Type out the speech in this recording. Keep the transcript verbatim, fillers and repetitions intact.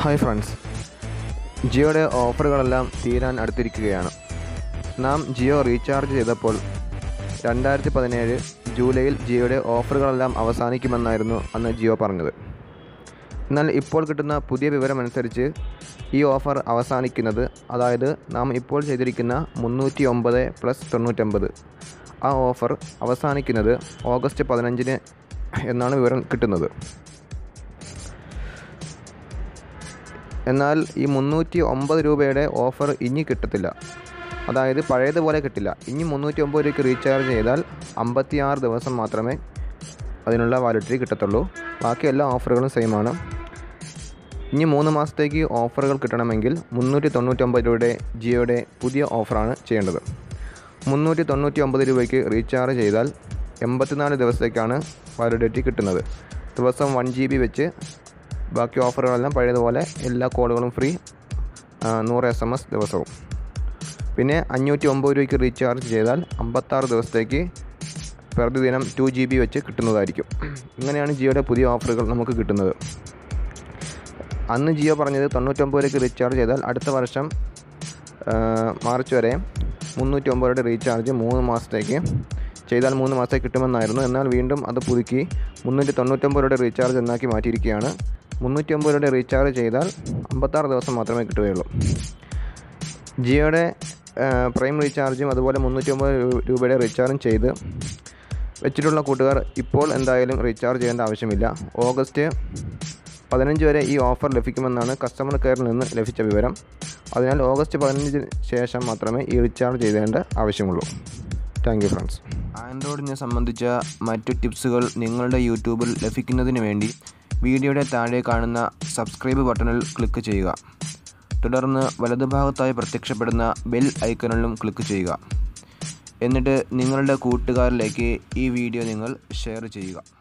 Hi friends, ജിയോയുടെ ഓഫറുകളെല്ലാം തീരാൻ അടുത്തിരിക്കുകയാണ്. നാം Jio recharge ചെയ്തപ്പോൾ രണ്ടായിരത്തി പതിനേഴ് ജൂലൈയിൽ ജിയോയുടെ ഓഫറുകളെല്ലാം അവസാനിക്കുമെന്നായിരുന്നു അന്ന് ജിയോ പറഞ്ഞത്. എന്നാൽ ഇപ്പോൾ കിട്ടുന്ന പുതിയ വിവരമനുസരിച്ച് ഈ ഓഫർ അവസാനിക്കുന്നത്, അതായത് നാം ഇപ്പോൾ ചെയ്തിരിക്കുന്ന മുന്നൂറ്റി ഒമ്പത് പ്ലസ് തൊണ്ണൂറ്റൊമ്പത് ആ ഓഫർ അവസാനിക്കുന്നത് ഓഗസ്റ്റ് പതിനഞ്ചിന് എന്നാണ് വിവരം കിട്ടുന്നത്. എന്നാൽ ഈ മുന്നൂറ്റി ഒമ്പത് രൂപയുടെ ഓഫർ ഇനി കിട്ടത്തില്ല, അതായത് പഴയതുപോലെ കിട്ടില്ല. ഇനി മുന്നൂറ്റി ഒമ്പത് രൂപയ്ക്ക് റീചാർജ് ചെയ്താൽ അമ്പത്തിയാറ് ദിവസം മാത്രമേ അതിനുള്ള വാലിഡിറ്റി കിട്ടത്തുള്ളൂ. ബാക്കി എല്ലാ ഓഫറുകളും സെയിമാണ്. ഇനി മൂന്ന് മാസത്തേക്ക് ഓഫറുകൾ കിട്ടണമെങ്കിൽ മുന്നൂറ്റി തൊണ്ണൂറ്റൊമ്പത് രൂപയുടെ ജിയോയുടെ പുതിയ ഓഫറാണ് ചെയ്യേണ്ടത്. മുന്നൂറ്റി തൊണ്ണൂറ്റി ഒമ്പത് രൂപയ്ക്ക് റീചാർജ് ചെയ്താൽ എൺപത്തിനാല് ദിവസത്തേക്കാണ് വാലിഡിറ്റി കിട്ടുന്നത്. ദിവസം വൺ ജി ബി വെച്ച്, ബാക്കി ഓഫറുകളെല്ലാം പഴയതുപോലെ, എല്ലാ കോളുകളും ഫ്രീ, നൂറ് എസ് എം എസ് ദിവസവും. പിന്നെ അഞ്ഞൂറ്റി ഒമ്പത് രൂപയ്ക്ക് റീചാർജ് ചെയ്താൽ അമ്പത്താറ് ദിവസത്തേക്ക് പ്രതിദിനം ടു ജി ബി വെച്ച് കിട്ടുന്നതായിരിക്കും. ഇങ്ങനെയാണ് ജിയോയുടെ പുതിയ ഓഫറുകൾ നമുക്ക് കിട്ടുന്നത്. അന്ന് ജിയോ പറഞ്ഞത് തൊണ്ണൂറ്റൊമ്പത് രൂപയ്ക്ക് റീചാർജ് ചെയ്താൽ അടുത്ത വർഷം മാർച്ച് വരെ മുന്നൂറ്റി ഒമ്പത് രൂപയുടെ റീചാർജ് മൂന്ന് മാസത്തേക്ക് ചെയ്താൽ മൂന്ന് മാസത്തേക്ക് കിട്ടുമെന്നായിരുന്നു. എന്നാൽ വീണ്ടും അത് പുതുക്കി മുന്നൂറ്റി തൊണ്ണൂറ്റൊമ്പത് രൂപയുടെ റീചാർജ് എന്നാക്കി മാറ്റിയിരിക്കുകയാണ്. മുന്നൂറ്റി ഒമ്പത് രൂപയുടെ റീചാർജ് ചെയ്താൽ അമ്പത്താറ് ദിവസം മാത്രമേ കിട്ടുകയുള്ളൂ. ജിയോയുടെ പ്രൈം റീചാർജും അതുപോലെ മുന്നൂറ്റി ഒമ്പത് രൂപയുടെ റീചാർജും ചെയ്ത് വെച്ചിട്ടുള്ള കൂട്ടുകാർ ഇപ്പോൾ എന്തായാലും റീചാർജ് ചെയ്യേണ്ട ആവശ്യമില്ല. ഓഗസ്റ്റ് പതിനഞ്ച് വരെ ഈ ഓഫർ ലഭിക്കുമെന്നാണ് കസ്റ്റമർ കെയറിൽ നിന്ന് ലഭിച്ച വിവരം. അതിനാൽ ഓഗസ്റ്റ് പതിനഞ്ചിന് ശേഷം മാത്രമേ ഈ റീചാർജ് ചെയ്തേണ്ട ആവശ്യമുള്ളൂ. Thank you friends. ആൻഡ്രോയിഡിനെ സംബന്ധിച്ച മറ്റു ടിപ്സുകൾ നിങ്ങളുടെ യൂട്യൂബിൽ ലഭിക്കുന്നതിന് വേണ്ടി വീഡിയോയുടെ താഴെ കാണുന്ന സബ്സ്ക്രൈബ് ബട്ടണിൽ ക്ലിക്ക് ചെയ്യുക. തുടർന്ന് വലതുഭാഗത്തായി പ്രത്യക്ഷപ്പെടുന്ന ബെൽ ഐക്കണിലും ക്ലിക്ക് ചെയ്യുക. എന്നിട്ട് നിങ്ങളുടെ കൂട്ടുകാരിലേക്ക് ഈ വീഡിയോ നിങ്ങൾ ഷെയർ ചെയ്യുക.